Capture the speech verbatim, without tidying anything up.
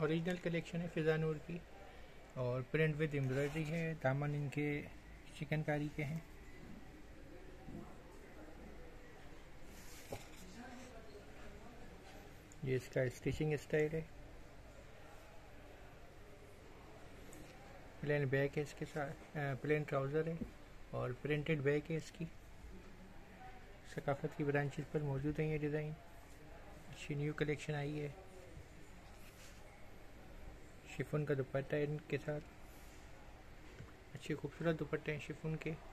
Original collection है फिजा नूर की, और प्रिंट विद एम्ब्रॉयडरी है। दामन इनके चिकनकारी के हैं। ये इसका स्टिचिंग स्टाइल है। प्लेन बैक है इसके साथ, प्लेन ट्राउज़र है और प्रिंटेड बैक है इसकी। सकाफत की ब्रांचेस पर मौजूद है ये डिज़ाइन। अच्छी न्यू कलेक्शन आई है। शिफॉन का दुपट्टा है इनके साथ। अच्छे खूबसूरत दुपट्टे हैं शिफॉन के।